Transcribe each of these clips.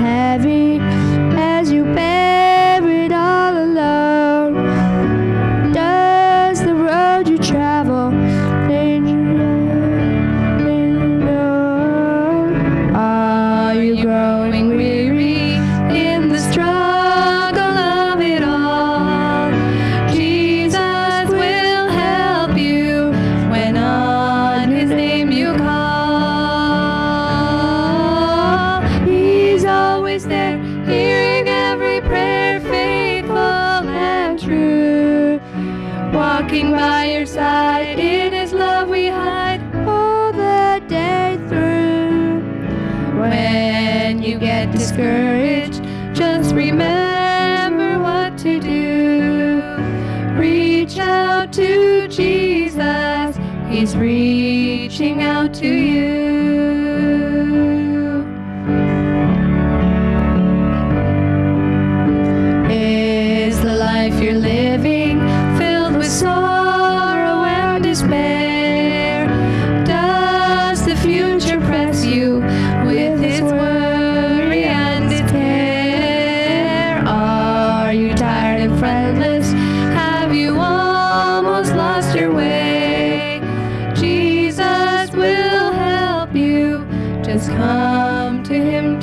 heavy as you bear it all alone? Does the road you travel are you growing weary in the struggle of it all? Jesus will help you when on His name you call. He's always there, hearing every prayer, faithful and true. Walking by your side, in His love we hide all the day through. When you get discouraged, just remember what to do. Reach out to Jesus, He's reaching out to you. Is the life you're living filled with sorrow and despair? Does the future press you with its worry and its care? Are you tired and friendless? Have you almost lost your way? Jesus will help you. Just come to Him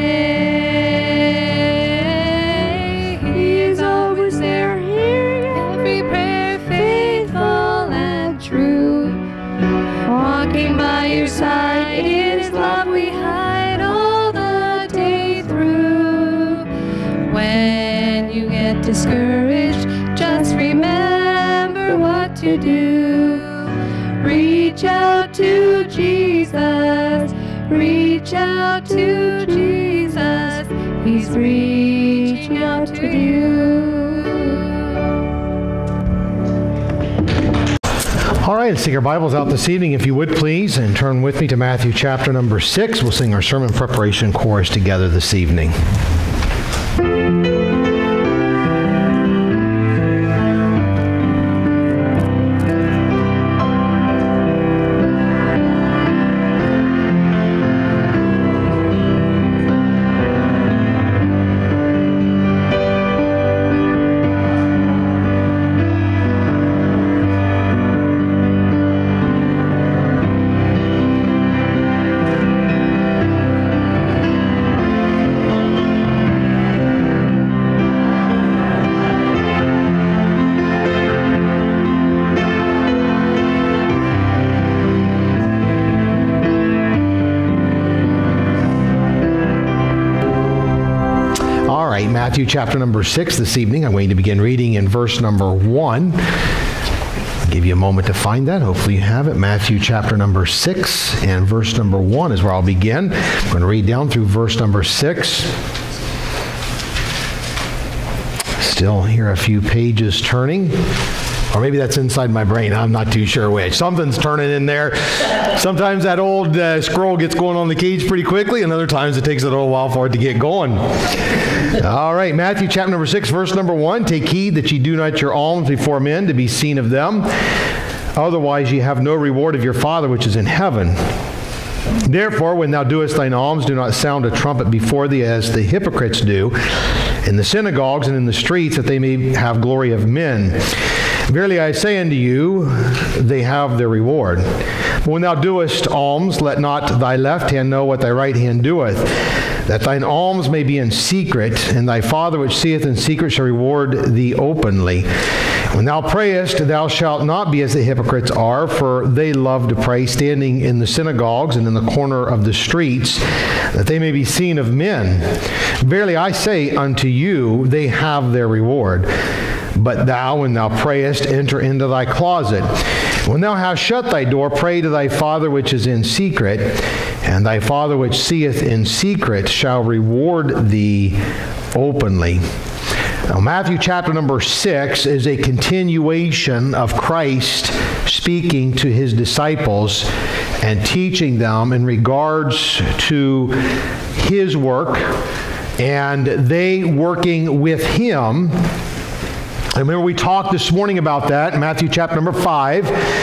today. He is always there, hearing every prayer, faithful and true. Walking by your side, in His love we hide all the day through. When you get discouraged, just remember what to do. Reach out to Jesus, reach out to Jesus, He's reaching out to you. All right, let's take our Bibles out this evening, if you would please, and turn with me to Matthew chapter number 6. We'll sing our sermon preparation chorus together this evening. Matthew chapter number 6 this evening. I'm going to begin reading in verse number 1. I'll give you a moment to find that. Hopefully you have it. Matthew chapter number 6 and verse number 1 is where I'll begin. I'm going to read down through verse number 6. Still hear a few pages turning. Or maybe that's inside my brain. I'm not too sure which. Something's turning in there. Sometimes that old scroll gets going on the cage pretty quickly, and other times it takes a little while for it to get going. All right, Matthew chapter number 6, verse number 1. Take heed that ye do not your alms before men to be seen of them. Otherwise ye have no reward of your Father which is in heaven. Therefore, when thou doest thine alms, do not sound a trumpet before thee as the hypocrites do in the synagogues and in the streets, that they may have glory of men. Verily I say unto you, they have their reward. But when thou doest alms, let not thy left hand know what thy right hand doeth, that thine alms may be in secret, and thy Father which seeth in secret shall reward thee openly. When thou prayest, thou shalt not be as the hypocrites are, for they love to pray, standing in the synagogues and in the corner of the streets, that they may be seen of men. Verily I say unto you, they have their reward. But thou, when thou prayest, enter into thy closet. When thou hast shut thy door, pray to thy Father which is in secret, and thy Father which seeth in secret shall reward thee openly. Now, Matthew chapter number 6 is a continuation of Christ speaking to his disciples and teaching them in regards to his work and they working with him. I remember we talked this morning about that in Matthew chapter number 5.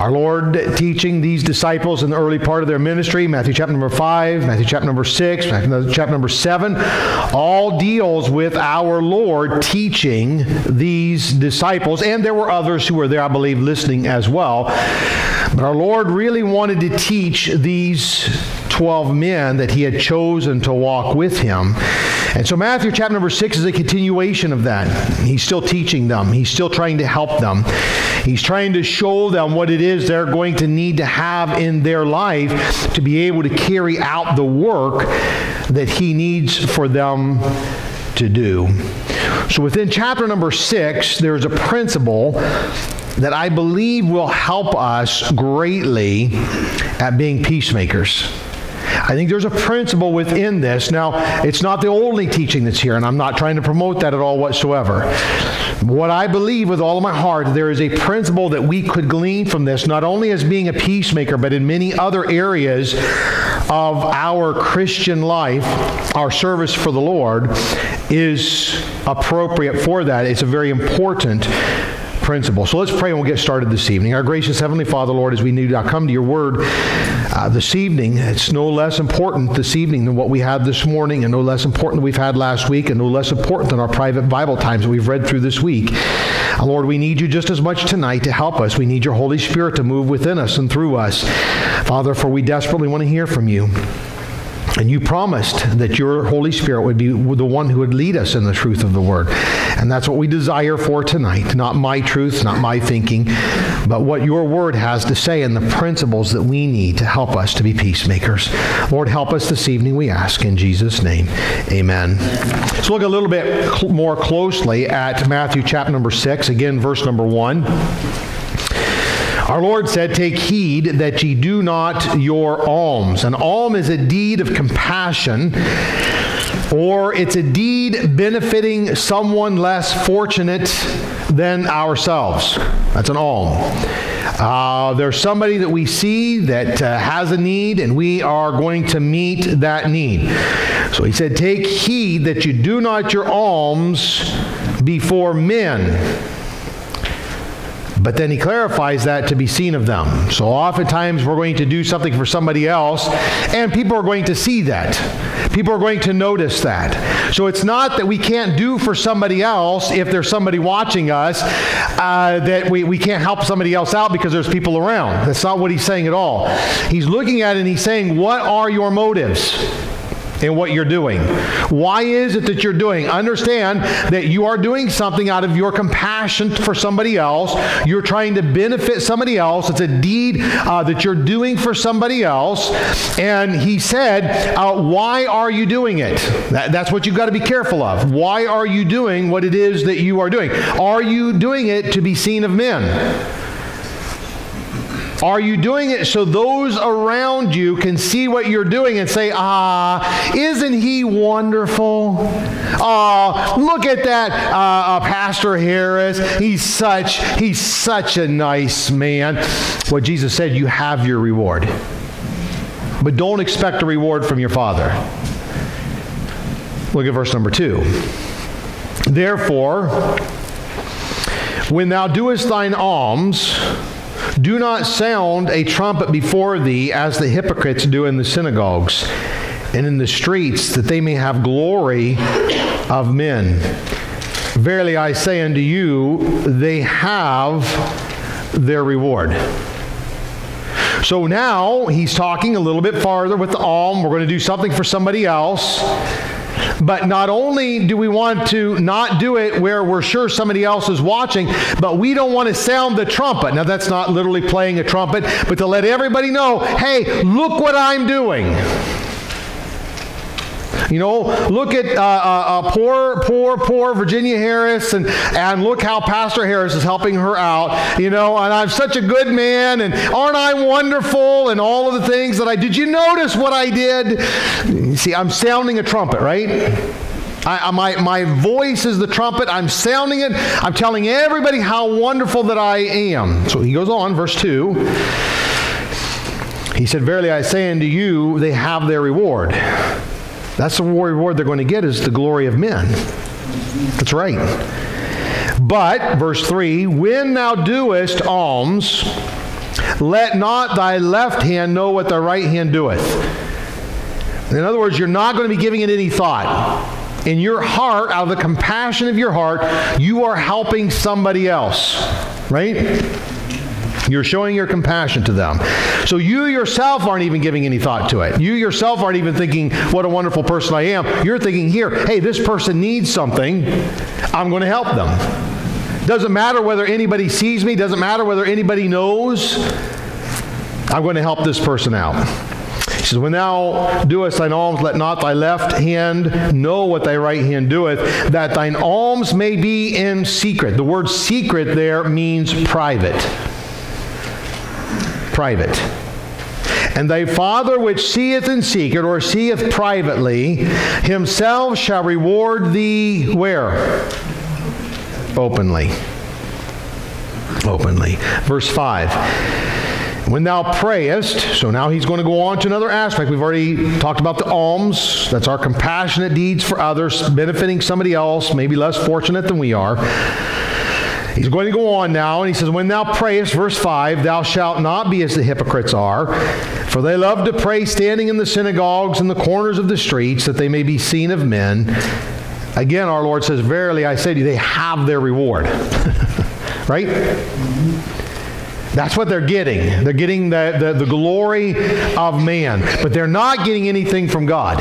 Our Lord teaching these disciples in the early part of their ministry, Matthew chapter number 5, Matthew chapter number 6, Matthew chapter number 7, all deals with our Lord teaching these disciples. And there were others who were there, I believe, listening as well. But our Lord really wanted to teach these 12 men that he had chosen to walk with him. And so Matthew chapter number 6 is a continuation of that. He's still teaching them. He's still trying to help them. He's trying to show them what it is they're going to need to have in their life to be able to carry out the work that he needs for them to do. So within chapter number 6, there's a principle that I believe will help us greatly at being peacemakers. I think there's a principle within this. Now, it's not the only teaching that's here, and I'm not trying to promote that at all whatsoever. What I believe with all of my heart, there is a principle that we could glean from this, not only as being a peacemaker, but in many other areas of our Christian life, our service for the Lord is appropriate for that. It's a very important principle. So let's pray and we'll get started this evening. Our gracious Heavenly Father, Lord, as we need to come to your word this evening, it's no less important this evening than what we had this morning, and no less important than we've had last week, and no less important than our private Bible times that we've read through this week. Lord, we need you just as much tonight to help us. We need your Holy Spirit to move within us and through us. Father, for we desperately want to hear from you. And you promised that your Holy Spirit would be the one who would lead us in the truth of the Word. And that's what we desire for tonight. Not my truth, not my thinking, but what your Word has to say and the principles that we need to help us to be peacemakers. Lord, help us this evening, we ask in Jesus' name. Amen. Let's look a little bit more closely at Matthew chapter number 6, again, verse number 1. Our Lord said, "Take heed that ye do not your alms." An alm is a deed of compassion, or it's a deed benefiting someone less fortunate than ourselves. That's an alm. There's somebody that we see that has a need, and we are going to meet that need. So he said, "Take heed that you do not your alms before men." But then he clarifies that to be seen of them. So oftentimes we're going to do something for somebody else, and people are going to see that. People are going to notice that. So it's not that we can't do for somebody else if there's somebody watching us, that we can't help somebody else out because there's people around. That's not what he's saying at all. He's looking at it and he's saying, what are your motives in what you're doing? Why is it that you're doing? Understand that you are doing something out of your compassion for somebody else. You're trying to benefit somebody else. It's a deed that you're doing for somebody else. And he said, why are you doing it? That's what you've got to be careful of. Why are you doing what it is that you are doing? Are you doing it to be seen of men? Are you doing it so those around you can see what you're doing and say, isn't he wonderful? Look at that Pastor Harris. He's such a nice man. Well, Jesus said, you have your reward. But don't expect a reward from your Father. Look at verse number 2. Therefore, when thou doest thine alms, do not sound a trumpet before thee, as the hypocrites do in the synagogues and in the streets, that they may have glory of men. Verily I say unto you, they have their reward. So now he's talking a little bit farther with the alm. We're going to do something for somebody else. But not only do we want to not do it where we're sure somebody else is watching, but we don't want to sound the trumpet. Now, that's not literally playing a trumpet, but to let everybody know, hey, look what I'm doing. You know, look at poor Virginia Harris, and look how Pastor Harris is helping her out. You know, and I'm such a good man, and aren't I wonderful, and all of the things that I did. You notice what I did? You see, I'm sounding a trumpet, right? My voice is the trumpet. I'm sounding it. I'm telling everybody how wonderful that I am. So he goes on, verse 2. He said, verily I say unto you, they have their reward. That's the reward they're going to get, is the glory of men. That's right. But, verse 3, when thou doest alms, let not thy left hand know what thy right hand doeth. In other words, you're not going to be giving it any thought. In your heart, out of the compassion of your heart, you are helping somebody else, right? You're showing your compassion to them. So you yourself aren't even giving any thought to it. You yourself aren't even thinking, what a wonderful person I am. You're thinking, here, hey, this person needs something. I'm going to help them. Doesn't matter whether anybody sees me. Doesn't matter whether anybody knows. I'm going to help this person out. He says, when thou doest thine alms, let not thy left hand know what thy right hand doeth, that thine alms may be in secret. The word secret there means private. Private. And thy Father which seeth in secret, or seeth privately, himself shall reward thee where? Openly. Openly. Verse 5. When thou prayest, so now he's going to go on to another aspect. We've already talked about the alms. That's our compassionate deeds for others, benefiting somebody else, maybe less fortunate than we are. He's going to go on now, and he says, when thou prayest, verse 5, thou shalt not be as the hypocrites are, for they love to pray standing in the synagogues and the corners of the streets, that they may be seen of men. Again, our Lord says, verily I say to you, they have their reward. Right? That's what they're getting. They're getting the glory of man. But they're not getting anything from God.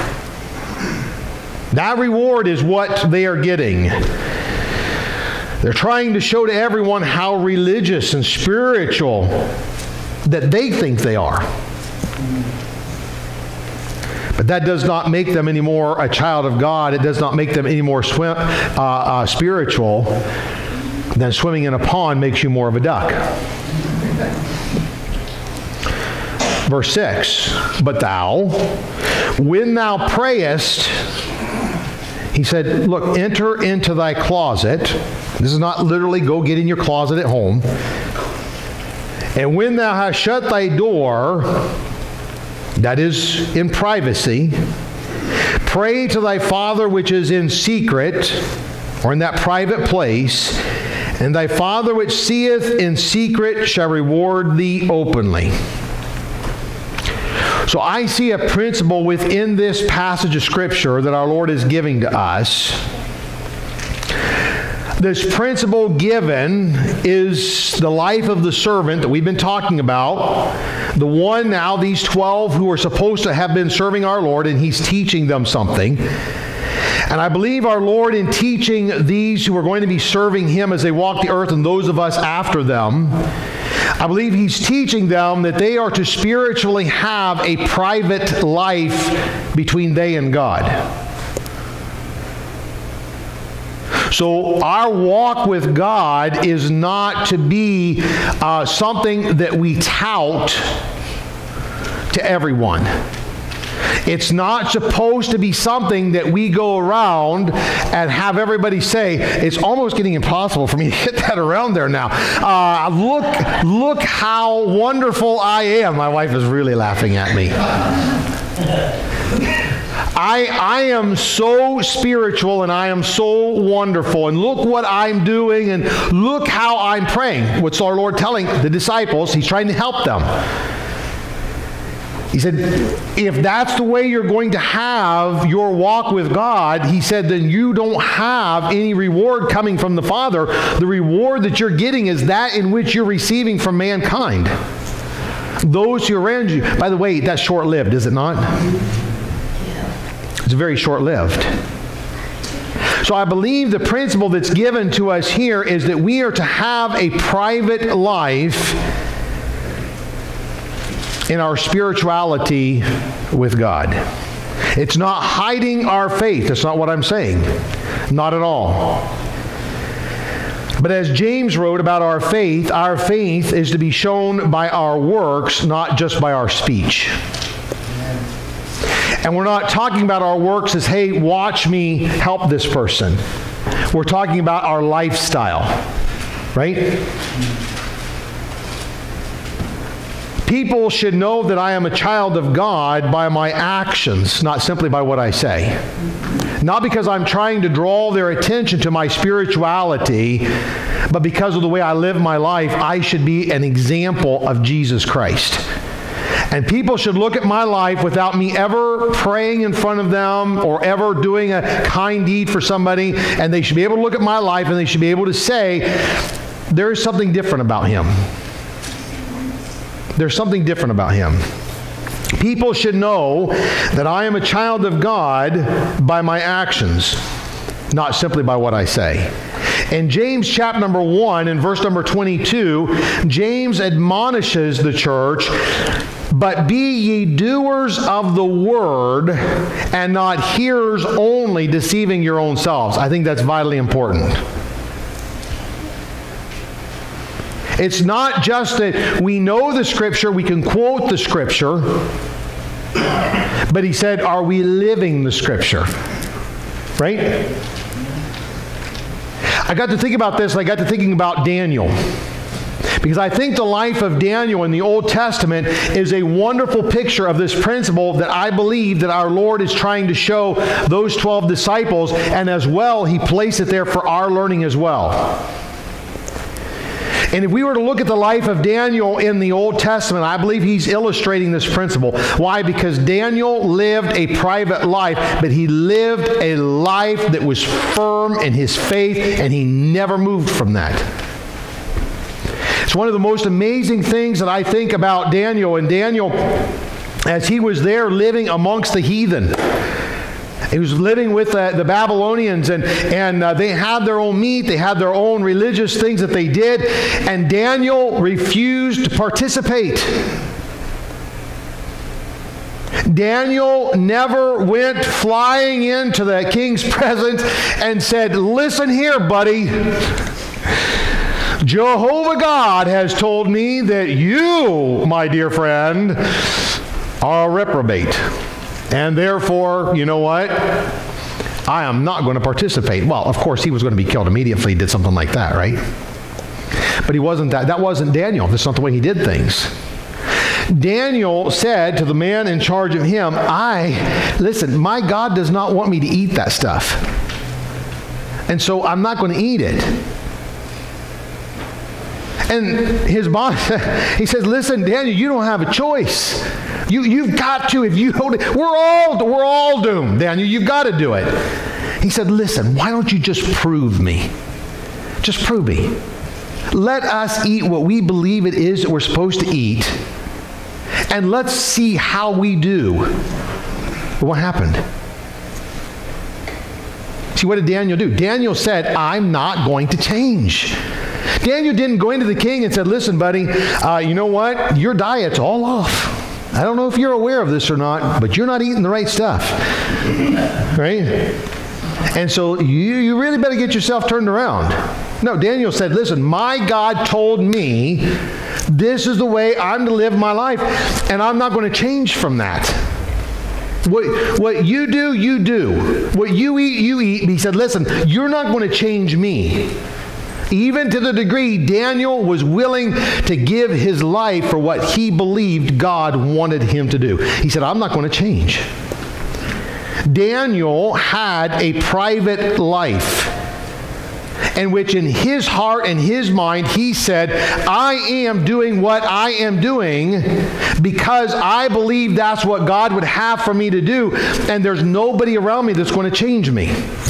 That reward is what they are getting. They're trying to show to everyone how religious and spiritual that they think they are. But that does not make them any more a child of God. It does not make them any more spiritual than swimming in a pond makes you more of a duck. Verse 6, but thou, when thou prayest, he said, look, enter into thy closet. This is not literally go get in your closet at home. And when thou hast shut thy door, that is in privacy, pray to thy Father which is in secret, or in that private place, and thy Father which seeth in secret shall reward thee openly. So I see a principle within this passage of Scripture that our Lord is giving to us. This principle given is the life of the servant that we've been talking about. The one now, these 12 who are supposed to have been serving our Lord, and he's teaching them something. And I believe our Lord, in teaching these who are going to be serving him as they walk the earth and those of us after them, I believe he's teaching them that they are to spiritually have a private life between they and God. So our walk with God is not to be something that we tout to everyone. It's not supposed to be something that we go around and have everybody say, it's almost getting impossible for me to get that around there now. Look how wonderful I am. My wife is really laughing at me. I am so spiritual and I am so wonderful, and look what I'm doing and look how I'm praying. What's our Lord telling the disciples? He's trying to help them. He said, if that's the way you're going to have your walk with God, he said, then you don't have any reward coming from the Father. The reward that you're getting is that in which you're receiving from mankind. Those who are around you. By the way, that's short-lived, is it not? It's very short-lived. So I believe the principle that's given to us here is that we are to have a private life in our spirituality with God. It's not hiding our faith. That's not what I'm saying. Not at all. But as James wrote about our faith is to be shown by our works, not just by our speech. And we're not talking about our works as, hey, watch me help this person. We're talking about our lifestyle, right? People should know that I am a child of God by my actions, not simply by what I say. Not because I'm trying to draw their attention to my spirituality, but because of the way I live my life, I should be an example of Jesus Christ. And people should look at my life without me ever praying in front of them or ever doing a kind deed for somebody, and they should be able to look at my life and they should be able to say, there is something different about him. There's something different about him. People should know that I am a child of God by my actions, not simply by what I say. In James chapter number 1 and verse number 22, James admonishes the church, but be ye doers of the word and not hearers only, deceiving your own selves. I think that's vitally important. It's not just that we know the Scripture, we can quote the Scripture, but he said, are we living the Scripture? Right? I got to think about this, and I got to thinking about Daniel. Because I think the life of Daniel in the Old Testament is a wonderful picture of this principle that I believe that our Lord is trying to show those 12 disciples, and as well, he placed it there for our learning as well. And if we were to look at the life of Daniel in the Old Testament, I believe he's illustrating this principle. Why? Because Daniel lived a private life, but he lived a life that was firm in his faith, and he never moved from that. It's one of the most amazing things that I think about Daniel. And Daniel, as he was there living amongst the heathen, he was living with the Babylonians, and they had their own meat, they had their own religious things that they did, and Daniel refused to participate. Daniel never went flying into the king's presence and said, listen here, buddy. Jehovah God has told me that you, my dear friend, are a reprobate. And therefore, you know what? I am not going to participate. Well, of course, he was going to be killed immediately if he did something like that, right? But he wasn't that. That wasn't Daniel. That's not the way he did things. Daniel said to the man in charge of him, listen, my God does not want me to eat that stuff. And so I'm not going to eat it. And his boss, he says, listen, Daniel, you don't have a choice. You've got to. If you don't, we're all doomed, Daniel. You've got to do it. He said, listen, why don't you just prove me? Just prove me. Let us eat what we believe it is that we're supposed to eat, and let's see how we do. What happened? See, what did Daniel do? Daniel said, I'm not going to change. Daniel didn't go into the king and said, listen, buddy, you know what? Your diet's all off. I don't know if you're aware of this or not, but you're not eating the right stuff. Right? And so you really better get yourself turned around. No, Daniel said, listen, my God told me this is the way I'm to live my life, and I'm not going to change from that. What you do, you do. What you eat, you eat. He said, listen, you're not going to change me. Even to the degree Daniel was willing to give his life for what he believed God wanted him to do. He said, I'm not going to change. Daniel had a private life in which in his heart and his mind he said, I am doing what I am doing because I believe that's what God would have for me to do, and there's nobody around me that's going to change me.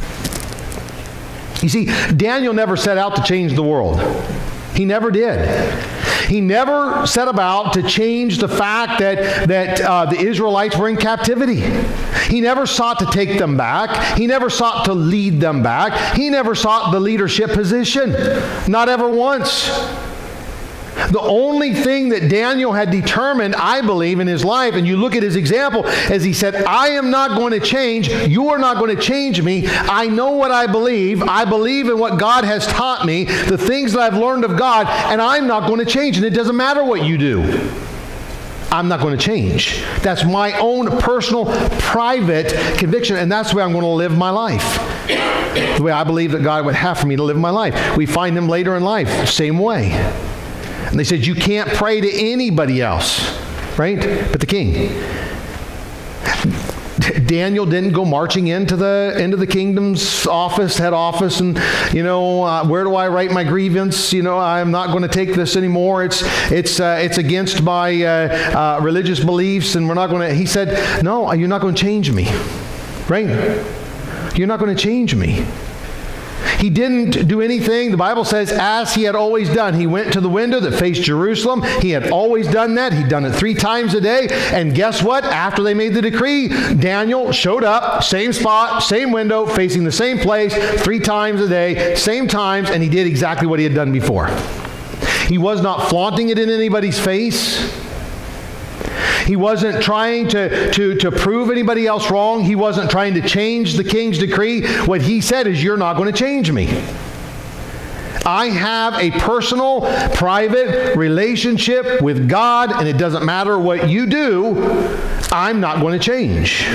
You see, Daniel never set out to change the world. He never did. He never set about to change the fact that the Israelites were in captivity. He never sought to take them back. He never sought to lead them back. He never sought the leadership position. Not ever once. The only thing that Daniel had determined, I believe, in his life, and you look at his example, as he said, I am not going to change. You are not going to change me. I know what I believe. I believe in what God has taught me, the things that I've learned of God, and I'm not going to change. And it doesn't matter what you do. I'm not going to change. That's my own personal, private conviction, and that's the way I'm going to live my life. The way I believe that God would have for me to live my life. We find them later in life, same way. And they said, you can't pray to anybody else, right? But the king. Daniel didn't go marching into the kingdom's office, head office, and, where do I write my grievance? I'm not going to take this anymore. It's against my religious beliefs, and we're not going to. He said, no, you're not going to change me, right? You're not going to change me. He didn't do anything, the Bible says, as he had always done. He went to the window that faced Jerusalem. He had always done that. He'd done it 3 times a day. And guess what? After they made the decree, Daniel showed up, same spot, same window, facing the same place, 3 times a day, same times, and he did exactly what he had done before. He was not flaunting it in anybody's face. He wasn't trying to prove anybody else wrong. He wasn't trying to change the king's decree. What he said is, you're not going to change me. I have a personal, private relationship with God, and it doesn't matter what you do, I'm not going to change.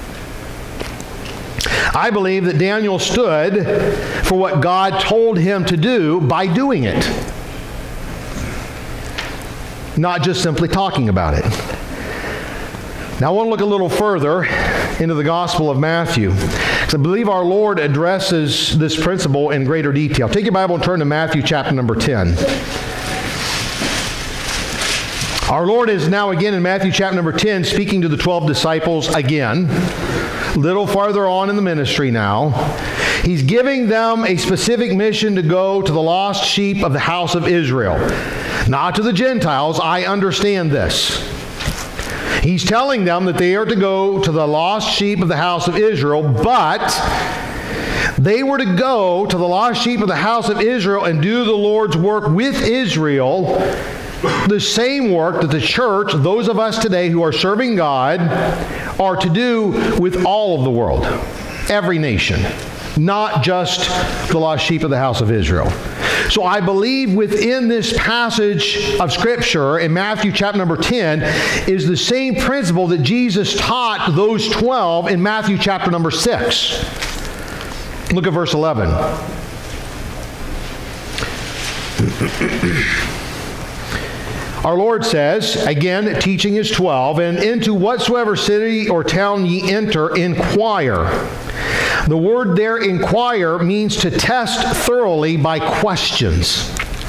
I believe that Daniel stood for what God told him to do by doing it, not just simply talking about it. Now I want to look a little further into the Gospel of Matthew, because I believe our Lord addresses this principle in greater detail. Take your Bible and turn to Matthew chapter number 10. Our Lord is now again in Matthew chapter number 10 speaking to the 12 disciples again, a little farther on in the ministry now. He's giving them a specific mission to go to the lost sheep of the house of Israel. Not to the Gentiles, I understand this. He's telling them that they are to go to the lost sheep of the house of Israel, but they were to go to the lost sheep of the house of Israel and do the Lord's work with Israel, the same work that the church, those of us today who are serving God, are to do with all of the world, every nation, not just the lost sheep of the house of Israel. So I believe within this passage of Scripture in Matthew chapter number 10 is the same principle that Jesus taught those 12 in Matthew chapter number 6. Look at verse 11. Our Lord says, again teaching his 12, and into whatsoever city or town ye enter, inquire. The word there, inquire, means to test thoroughly by questions.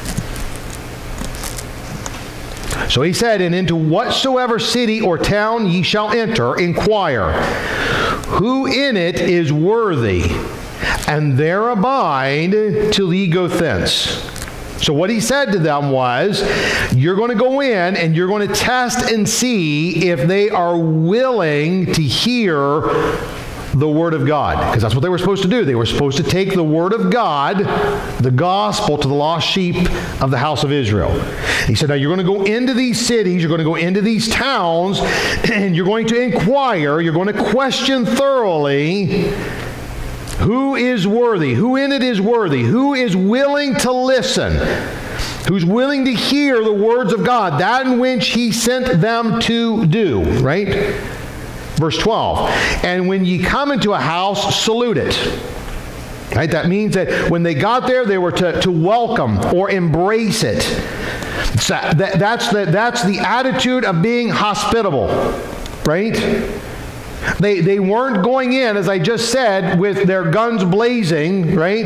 So he said, and into whatsoever city or town ye shall enter, inquire, who in it is worthy, and there abide till ye go thence. So what he said to them was, you're going to go in and you're going to test and see if they are willing to hear the Word of God. Because that's what they were supposed to do. They were supposed to take the Word of God, the gospel, to the lost sheep of the house of Israel. He said, now you're going to go into these cities, you're going to go into these towns, and you're going to inquire, you're going to question thoroughly who is worthy, who in it is worthy, who is willing to listen, who's willing to hear the words of God, that in which he sent them to do, right? Verse 12, and when ye come into a house, salute it. Right? That means that when they got there, they were to welcome or embrace it. So that's the attitude of being hospitable, right? They weren't going in, as I just said, with their guns blazing, right?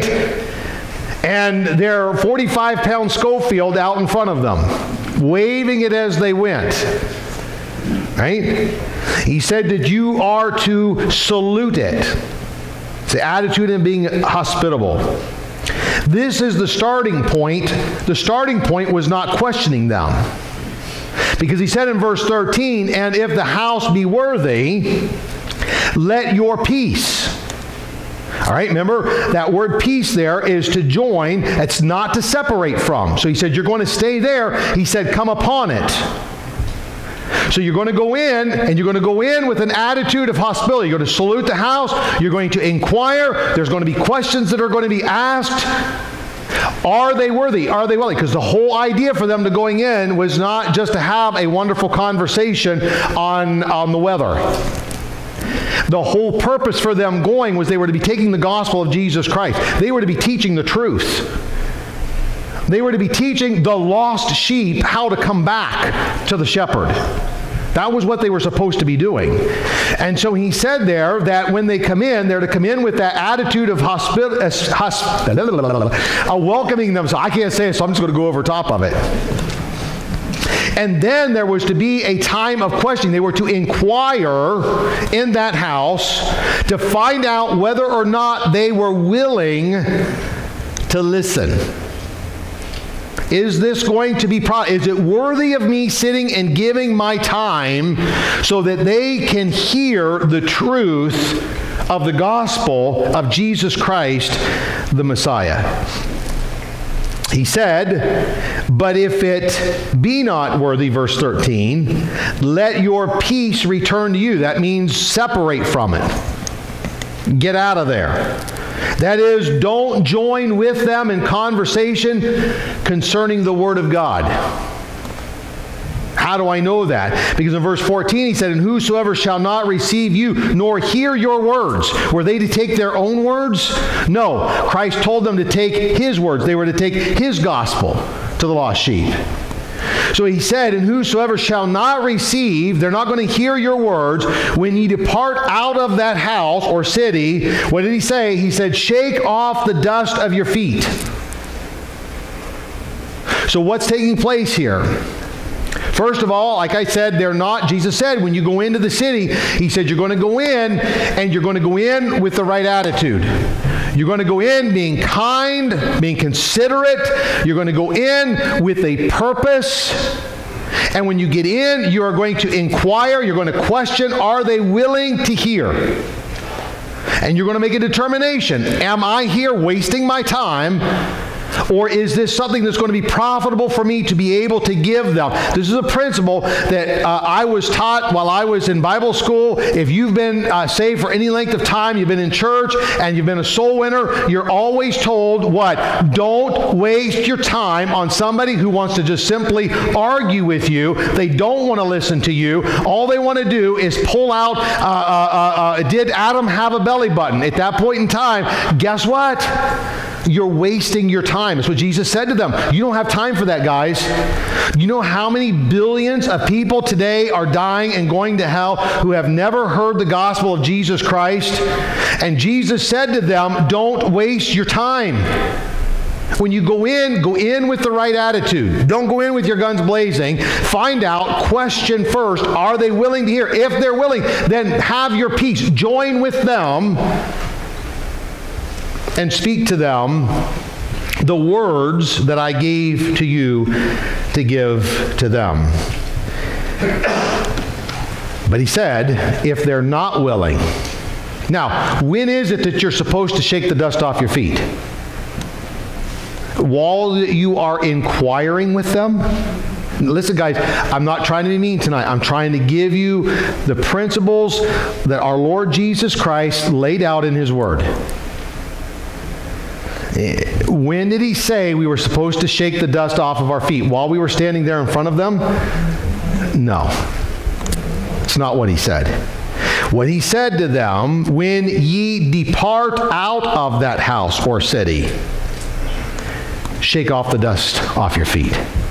And their 45-pound Schofield out in front of them, waving it as they went, right? He said that you are to salute it. It's the attitude of being hospitable. This is the starting point. The starting point was not questioning them. Because he said in verse 13, and if the house be worthy, let your peace. All right, remember that word peace there is to join. It's not to separate from. So he said, you're going to stay there. He said, come upon it. So you're going to go in, and you're going to go in with an attitude of hospitality. You're going to salute the house. You're going to inquire. There's going to be questions that are going to be asked. Are they worthy? Are they willing? Because the whole idea for them to going in was not just to have a wonderful conversation on the weather. The whole purpose for them going was they were to be taking the gospel of Jesus Christ. They were to be teaching the truth. They were to be teaching the lost sheep how to come back to the shepherd. That was what they were supposed to be doing. And so he said there that when they come in, they're to come in with that attitude of welcoming them. So I can't say it, so I'm just going to go over top of it. And then there was to be a time of questioning. They were to inquire in that house to find out whether or not they were willing to listen. Is this going to be, is it worthy of me sitting and giving my time so that they can hear the truth of the gospel of Jesus Christ, the Messiah? He said, but if it be not worthy, verse 13, let your peace return to you. That means separate from it. Get out of there. That is, don't join with them in conversation concerning the Word of God. How do I know that? Because in verse 14 he said, and whosoever shall not receive you, nor hear your words. Were they to take their own words? No. Christ told them to take His words. They were to take His gospel to the lost sheep. So he said, and whosoever shall not receive, they're not going to hear your words, when ye depart out of that house or city, what did he say? He said, shake off the dust of your feet. So what's taking place here? First of all, like I said, they're not, Jesus said, when you go into the city, He said you're going to go in, and you're going to go in with the right attitude. You're going to go in being kind, being considerate. You're going to go in with a purpose. And when you get in, you are going to inquire. You're going to question, are they willing to hear? And you're going to make a determination. Am I here wasting my time? Or is this something that's going to be profitable for me to be able to give them? This is a principle that I was taught while I was in Bible school. If you've been saved for any length of time, you've been in church, and you've been a soul winner, you're always told what? Don't waste your time on somebody who wants to just simply argue with you. They don't want to listen to you. All they want to do is pull out, did Adam have a belly button? At that point in time, guess what? You're wasting your time. That's what Jesus said to them. You don't have time for that, guys. You know how many billions of people today are dying and going to hell who have never heard the gospel of Jesus Christ? And Jesus said to them, don't waste your time. When you go in with the right attitude. Don't go in with your guns blazing. Find out, question first, are they willing to hear? If they're willing, then have your peace. Join with them and speak to them the words that I gave to you to give to them. But he said, if they're not willing. Now, when is it that you're supposed to shake the dust off your feet? While you are inquiring with them? Listen, guys, I'm not trying to be mean tonight. I'm trying to give you the principles that our Lord Jesus Christ laid out in His Word. When did He say we were supposed to shake the dust off of our feet? While we were standing there in front of them? No. It's not what He said. What He said to them, when ye depart out of that house or city, shake off the dust off your feet.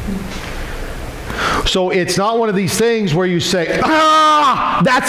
So it's not one of these things where you say, that's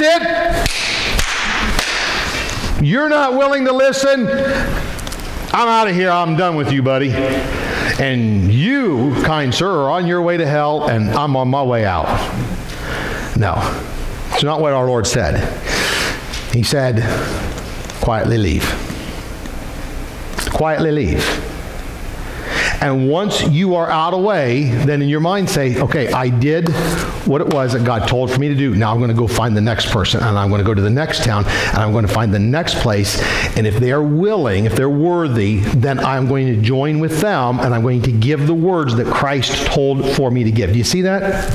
it? You're not willing to listen? I'm out of here. I'm done with you, buddy. And you, kind sir, are on your way to hell, and I'm on my way out. No. It's not what our Lord said. He said, quietly leave. Quietly leave. And once you are out of the way, then in your mind say, okay, I did what it was that God told for me to do. Now I'm going to go find the next person, and I'm going to go to the next town, and I'm going to find the next place. And if they are willing, if they're worthy, then I'm going to join with them, and I'm going to give the words that Christ told for me to give. Do you see that?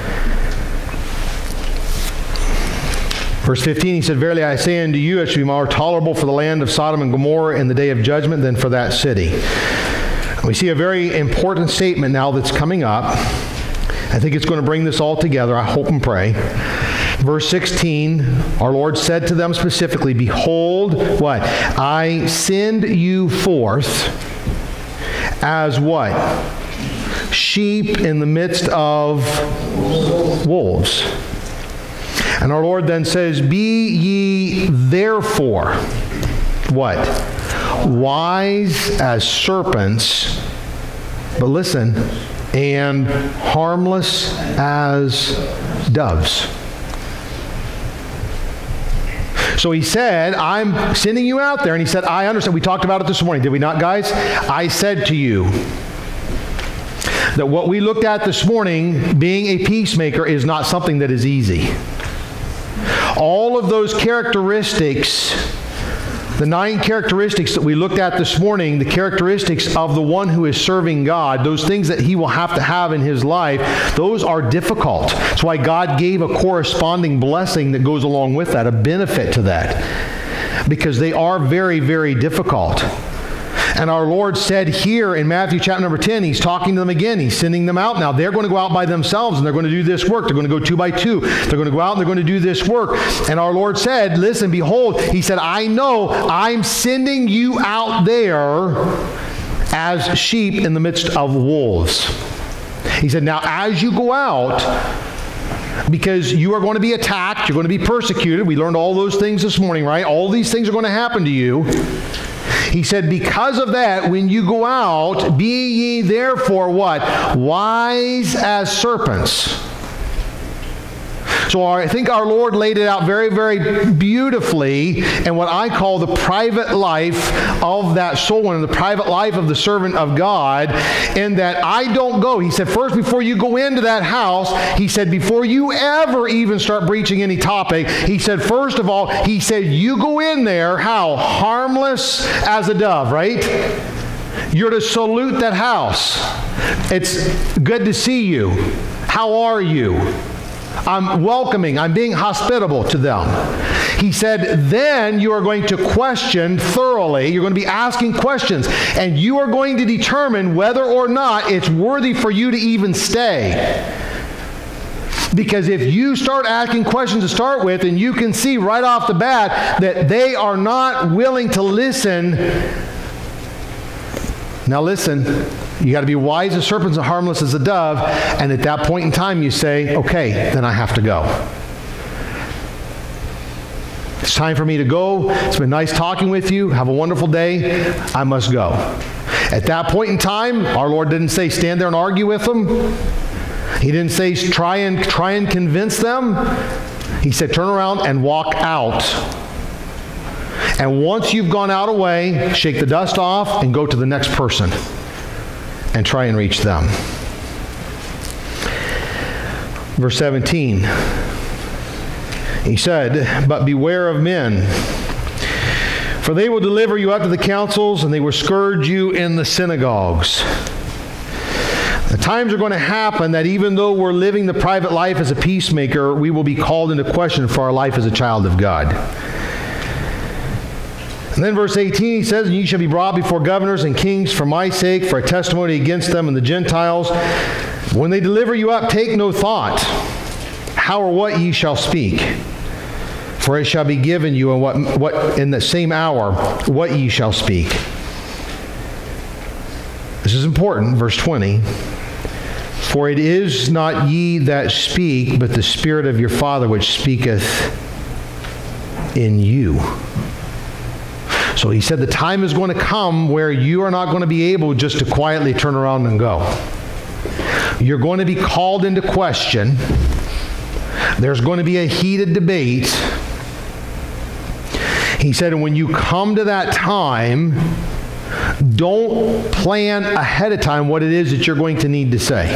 Verse 15, he said, verily I say unto you, it shall be more tolerable for the land of Sodom and Gomorrah in the day of judgment than for that city. We see a very important statement now that's coming up. I think it's going to bring this all together. I hope and pray. Verse 16, our Lord said to them specifically, behold, what? I send you forth as what? Sheep in the midst of wolves. And our Lord then says, be ye therefore, what? Wise as serpents, but listen, and harmless as doves. So he said, I'm sending you out there. And he said, I understand. We talked about it this morning, did we not, guys? I said to you that what we looked at this morning, being a peacemaker, is not something that is easy. All of those characteristics, the 9 characteristics that we looked at this morning, the characteristics of the one who is serving God, those things that he will have to have in his life, those are difficult. That's why God gave a corresponding blessing that goes along with that, a benefit to that, because they are very, very difficult. And our Lord said here in Matthew chapter number 10, he's talking to them again. He's sending them out now. They're going to go out by themselves and they're going to do this work. They're going to go 2 by 2. They're going to go out and they're going to do this work. And our Lord said, listen, behold, he said, I know I'm sending you out there as sheep in the midst of wolves. He said, now as you go out, because you are going to be attacked, you're going to be persecuted. We learned all those things this morning, right? All these things are going to happen to you. He said, because of that, when you go out, be ye therefore what? Wise as serpents. So I think our Lord laid it out very, very beautifully in what I call the private life of that soul and the private life of the servant of God, in that I don't go. He said, first, before you go into that house, he said, before you ever even start preaching any topic, he said, first of all, he said, you go in there, how? Harmless as a dove, right? You're to salute that house. It's good to see you. How are you? I'm welcoming. I'm being hospitable to them. He said, then you are going to question thoroughly. You're going to be asking questions. And you are going to determine whether or not it's worthy for you to even stay. Because if you start asking questions to start with, and you can see right off the bat that they are not willing to listen. Now listen. You got to be wise as serpents and harmless as a dove. And at that point in time, you say, okay, then I have to go. It's time for me to go. It's been nice talking with you. Have a wonderful day. I must go. At that point in time, our Lord didn't say stand there and argue with them. He didn't say try and convince them. He said turn around and walk out. And once you've gone out away, shake the dust off and go to the next person. And try and reach them. Verse 17. He said, but beware of men, for they will deliver you up to the councils, and they will scourge you in the synagogues. The times are going to happen that even though we're living the private life as a peacemaker, we will be called into question for our life as a child of God. And then verse 18, he says, and ye shall be brought before governors and kings for my sake, for a testimony against them and the Gentiles. When they deliver you up, take no thought how or what ye shall speak. For it shall be given you in what in the same hour what ye shall speak. This is important, verse 20. For it is not ye that speak, but the Spirit of your Father which speaketh in you. So he said the time is going to come where you are not going to be able just to quietly turn around and go. You're going to be called into question. There's going to be a heated debate. He said, and when you come to that time, don't plan ahead of time what it is that you're going to need to say.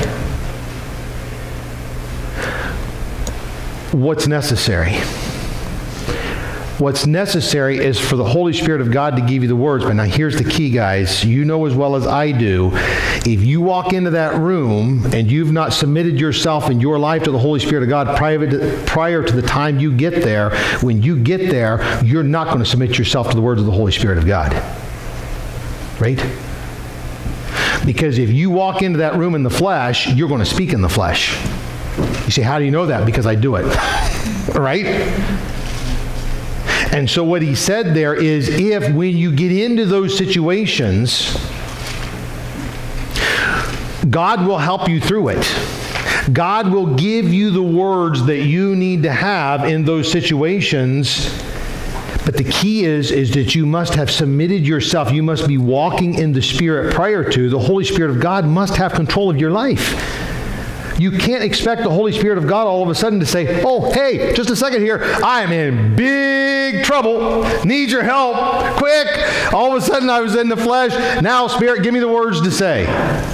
What's necessary? What's necessary is for the Holy Spirit of God to give you the words. But now here's the key, guys. You know as well as I do, if you walk into that room and you've not submitted yourself and your life to the Holy Spirit of God prior to the time you get there, when you get there, you're not going to submit yourself to the words of the Holy Spirit of God. Right? Because if you walk into that room in the flesh, you're going to speak in the flesh. You say, how do you know that? Because I do it. Right? And so what he said there is, if when you get into those situations, God will help you through it. God will give you the words that you need to have in those situations. But the key is that you must have submitted yourself. You must be walking in the Spirit prior to. The Holy Spirit of God must have control of your life. You can't expect the Holy Spirit of God all of a sudden to say, oh, hey, just a second here. I am in big trouble. Need your help. Quick. All of a sudden I was in the flesh. Now, Spirit, give me the words to say.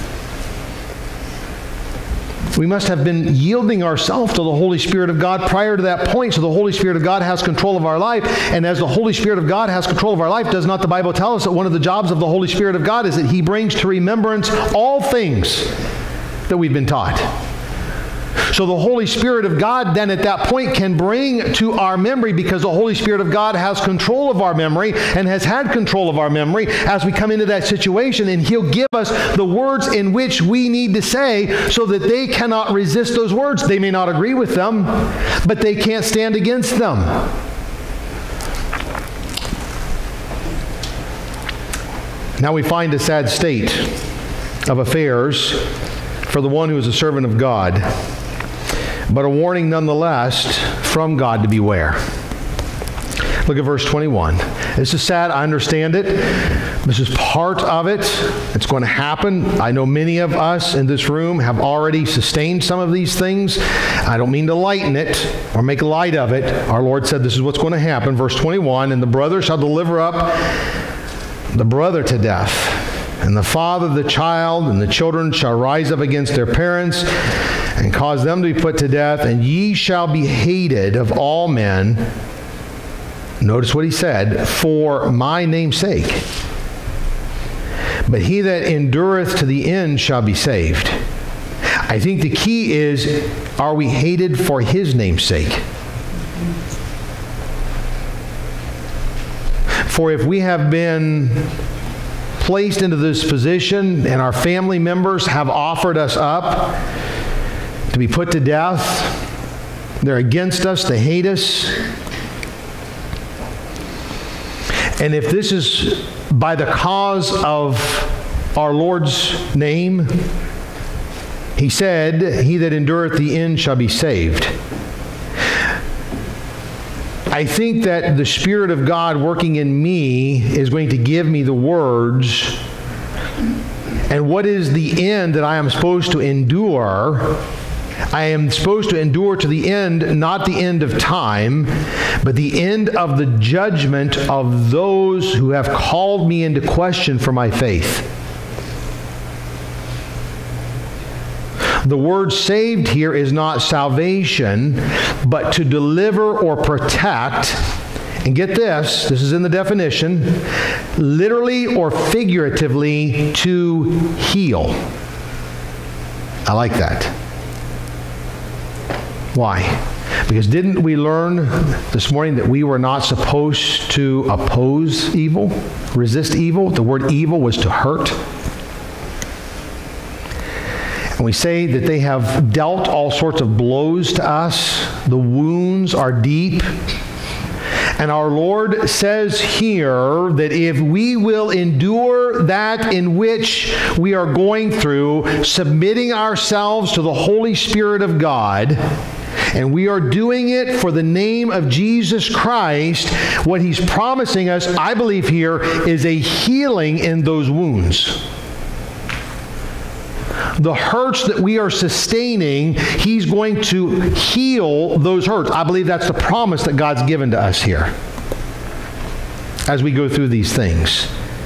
We must have been yielding ourselves to the Holy Spirit of God prior to that point, so the Holy Spirit of God has control of our life. And as the Holy Spirit of God has control of our life, does not the Bible tell us that one of the jobs of the Holy Spirit of God is that He brings to remembrance all things that we've been taught? So the Holy Spirit of God then at that point can bring to our memory, because the Holy Spirit of God has control of our memory and has had control of our memory as we come into that situation, and He'll give us the words in which we need to say so that they cannot resist those words. They may not agree with them, but they can't stand against them. Now we find a sad state of affairs for the one who is a servant of God, but a warning nonetheless from God to beware. Look at verse 21. This is sad. I understand it. This is part of it. It's going to happen. I know many of us in this room have already sustained some of these things. I don't mean to lighten it or make light of it. Our Lord said this is what's going to happen. Verse 21, and the brother shall deliver up the brother to death, and the father the child, and the children shall rise up against their parents and cause them to be put to death, and ye shall be hated of all men. Notice what he said, for my name's sake. But he that endureth to the end shall be saved. I think the key is, are we hated for His name's sake? For if we have been placed into this position and our family members have offered us up to be put to death, they're against us, they hate us. And if this is by the cause of our Lord's name, He said, he that endureth the end shall be saved. I think that the Spirit of God working in me is going to give me the words. And what is the end that I am supposed to endure? I am supposed to endure to the end, not the end of time, but the end of the judgment of those who have called me into question for my faith. The word saved here is not salvation, but to deliver or protect. And get this is in the definition, literally or figuratively to heal. I like that. Why? Because didn't we learn this morning that we were not supposed to oppose evil, resist evil? The word evil was to hurt. And we say that they have dealt all sorts of blows to us. The wounds are deep. And our Lord says here that if we will endure that in which we are going through, submitting ourselves to the Holy Spirit of God, and we are doing it for the name of Jesus Christ, what He's promising us, I believe here, is a healing in those wounds. The hurts that we are sustaining, He's going to heal those hurts. I believe that's the promise that God's given to us here as we go through these things.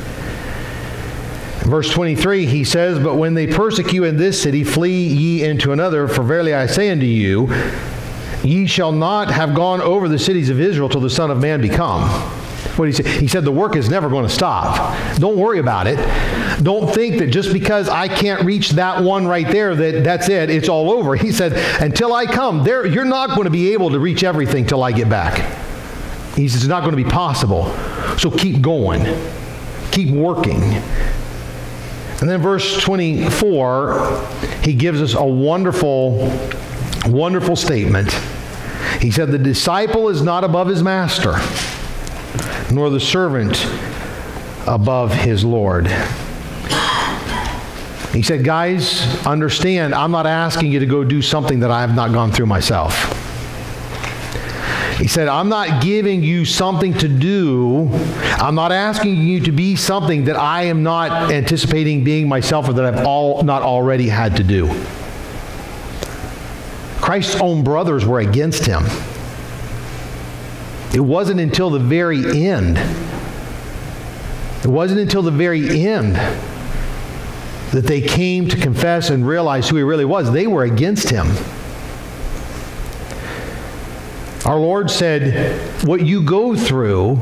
In verse 23, He says, but when they persecute you in this city, flee ye into another, for verily I say unto you, ye shall not have gone over the cities of Israel till the Son of Man be come. What did He say? He said the work is never going to stop. Don't worry about it. Don't think that just because I can't reach that one right there, that's it, it's all over. He said, until I come, you're not going to be able to reach everything till I get back. He says it's not going to be possible. So keep going. Keep working. And then verse 24, He gives us a wonderful, wonderful statement. He said, the disciple is not above his master, nor the servant above his Lord. He said, guys, understand, I'm not asking you to go do something that I have not gone through myself. He said, I'm not giving you something to do. I'm not asking you to be something that I am not anticipating being myself or that I've not already had to do. Christ's own brothers were against him. It wasn't until the very end. It wasn't until the very end that they came to confess and realize who he really was. They were against him. Our Lord said, what you go through,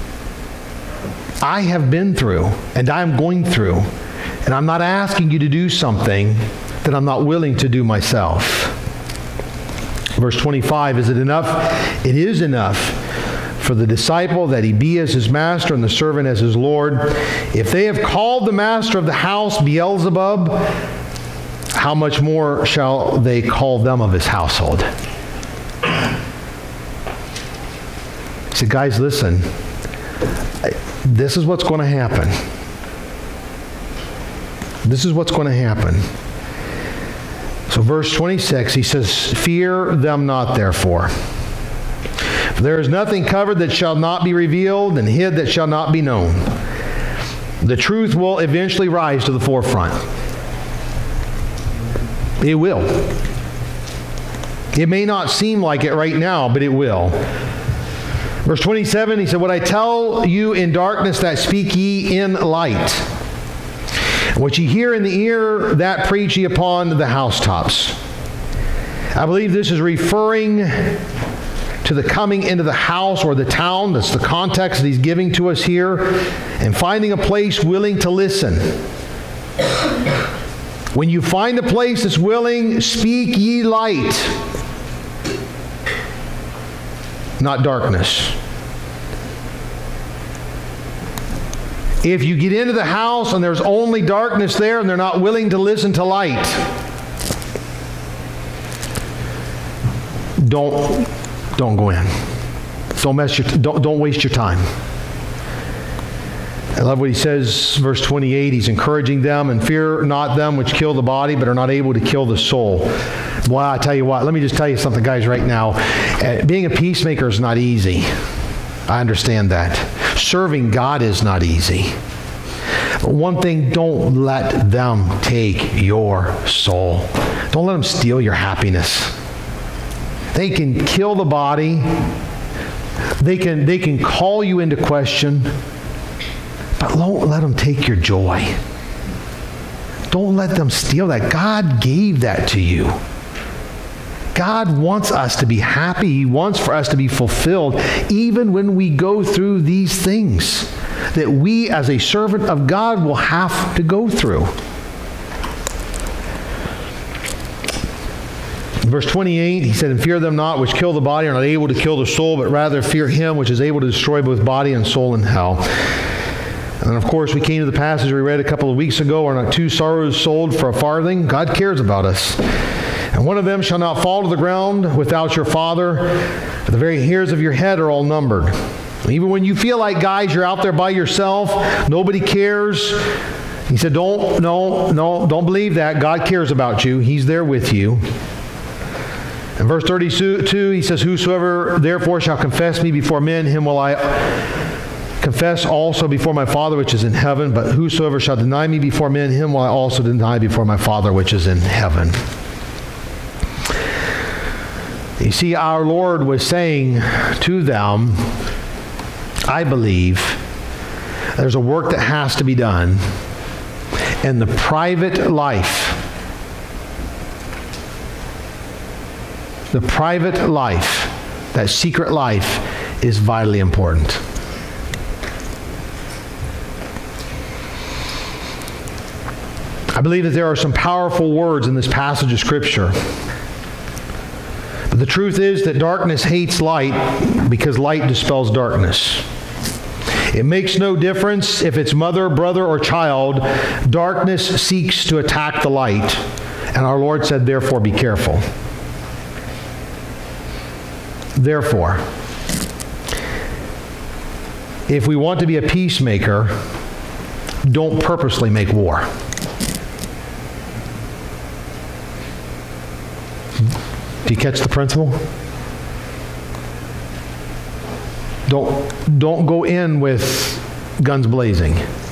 I have been through, and I'm going through. And I'm not asking you to do something that I'm not willing to do myself. Verse 25, is it enough? It is enough for the disciple that he be as his master and the servant as his Lord. If they have called the master of the house Beelzebub, how much more shall they call them of his household? He said, guys, listen, this is what's going to happen. This is what's going to happen. So verse 26, he says, fear them not, therefore. For there is nothing covered that shall not be revealed, and hid that shall not be known. The truth will eventually rise to the forefront. It will. It may not seem like it right now, but it will. Verse 27, he said, what I tell you in darkness, that speak ye in light. What ye hear in the ear, that preach ye upon the housetops. I believe this is referring to the coming into the house or the town. That's the context that he's giving to us here. And finding a place willing to listen. When you find a place that's willing, speak ye light, not darkness. If you get into the house and there's only darkness there and they're not willing to listen to light, don't go in. Don't waste your time. I love what he says, verse 28. He's encouraging them, and fear not them which kill the body, but are not able to kill the soul. Boy, I tell you what, let me just tell you something, guys, right now. Being a peacemaker is not easy. I understand that. Serving God is not easy. But one thing, don't let them take your soul. Don't let them steal your happiness. They can kill the body. They can call you into question. But don't let them take your joy. Don't let them steal that. God gave that to you. God wants us to be happy. He wants for us to be fulfilled even when we go through these things that we as a servant of God will have to go through. Verse 28, he said, and fear them not which kill the body, are not able to kill the soul, but rather fear him which is able to destroy both body and soul in hell. And of course, we came to the passage we read a couple of weeks ago, are not two sorrows sold for a farthing? God cares about us. And one of them shall not fall to the ground without your Father. For the very hairs of your head are all numbered. Even when you feel like, guys, you're out there by yourself, nobody cares. He said, don't believe that. God cares about you. He's there with you. In verse 32, he says, whosoever therefore shall confess me before men, him will I confess also before my Father which is in heaven. But whosoever shall deny me before men, him will I also deny before my Father which is in heaven. You see, our Lord was saying to them, I believe there's a work that has to be done in the private life. The private life, that secret life, is vitally important. I believe that there are some powerful words in this passage of Scripture. But the truth is that darkness hates light because light dispels darkness. It makes no difference if it's mother, brother, or child. Darkness seeks to attack the light. And our Lord said, therefore, be careful. Therefore, if we want to be a peacemaker, don't purposely make war. Do you catch the principle? Don't go in with guns blazing.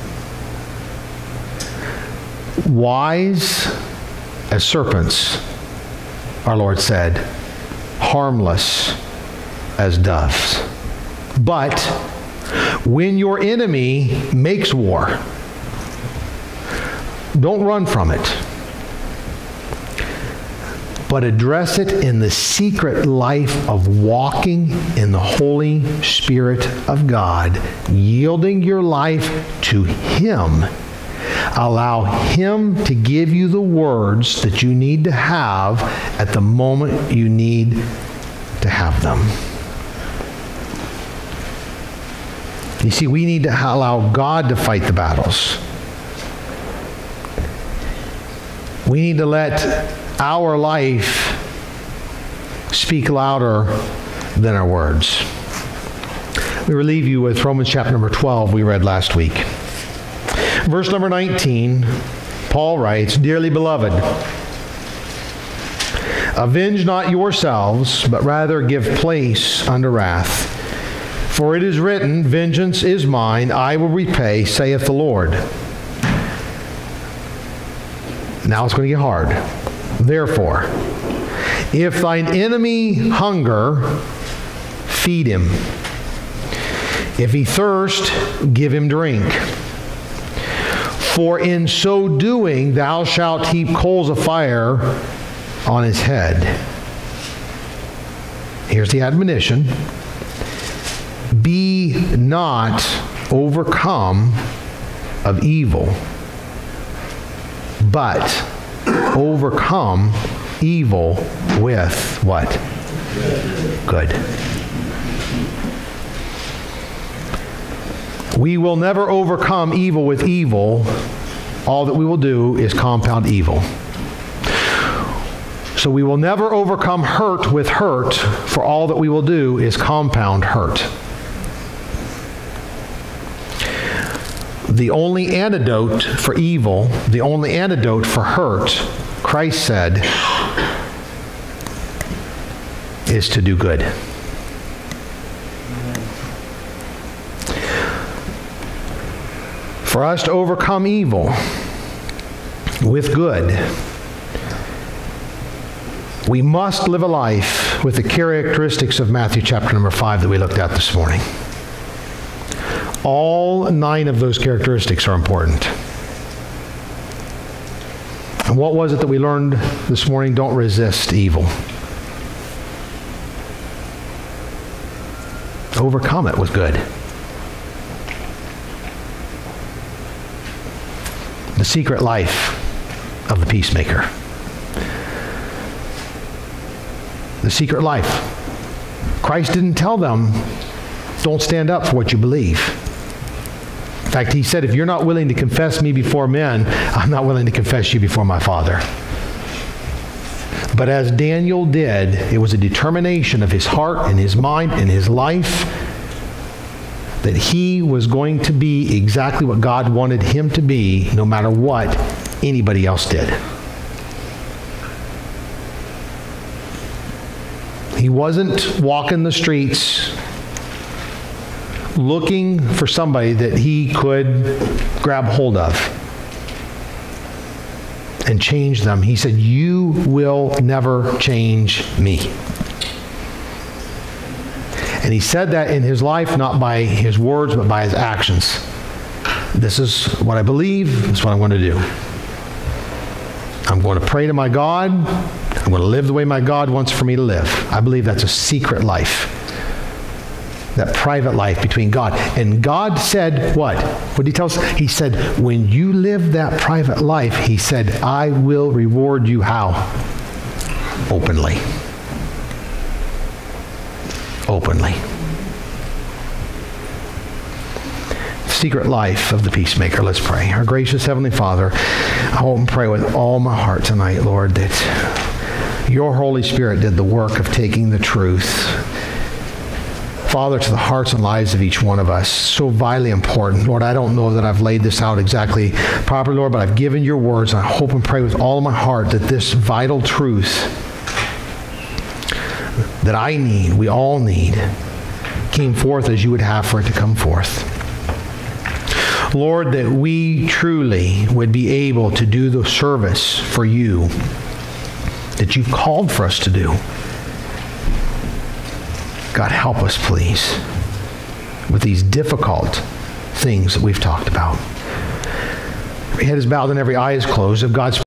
Wise as serpents, our Lord said, harmless as doves. But when your enemy makes war, don't run from it, but address it in the secret life of walking in the Holy Spirit of God, yielding your life to Him. Allow Him to give you the words that you need to have at the moment you need to have them. You see, we need to allow God to fight the battles. We need to let our life speak louder than our words. We will leave you with Romans chapter number 12 we read last week. Verse number 19, Paul writes, "Dearly beloved, avenge not yourselves, but rather give place unto wrath. For it is written, Vengeance is mine, I will repay, saith the Lord." Now it's going to get hard. "Therefore, if thine enemy hunger, feed him. If he thirst, give him drink. For in so doing thou shalt heap coals of fire on his head." Here's the admonition. "Be not overcome of evil, but overcome evil with" what? Good. We will never overcome evil with evil. All that we will do is compound evil. So we will never overcome hurt with hurt, for all that we will do is compound hurt. The only antidote for evil, the only antidote for hurt, Christ said, is to do good. For us to overcome evil with good, we must live a life with the characteristics of Matthew chapter number 5 that we looked at this morning. All 9 of those characteristics are important. And what was it that we learned this morning? Don't resist evil. Overcome it with good. The secret life of the peacemaker. The secret life. Christ didn't tell them, don't stand up for what you believe. In fact, he said, if you're not willing to confess me before men, I'm not willing to confess you before my Father. But as Daniel did, it was a determination of his heart and his mind and his life that he was going to be exactly what God wanted him to be, no matter what anybody else did. He wasn't walking the streets looking for somebody that he could grab hold of and change them. He said, you will never change me. And he said that in his life, not by his words, but by his actions. This is what I believe. This is what I'm going to do. I'm going to pray to my God. I'm going to live the way my God wants for me to live. I believe that's a secret life. That private life between God. And God said what? What did he tell us? He said, when you live that private life, he said, I will reward you how? Openly. Openly. Secret life of the peacemaker. Let's pray. Our gracious Heavenly Father, I hope and pray with all my heart tonight, Lord, that your Holy Spirit did the work of taking the truth, Father, to the hearts and lives of each one of us. So vitally important. Lord, I don't know that I've laid this out exactly properly, Lord, but I've given your words. And I hope and pray with all of my heart that this vital truth that I need, we all need, came forth as you would have for it to come forth. Lord, that we truly would be able to do the service for you that you've called for us to do. God, help us, please, with these difficult things that we've talked about. Every head is bowed and every eye is closed. If God's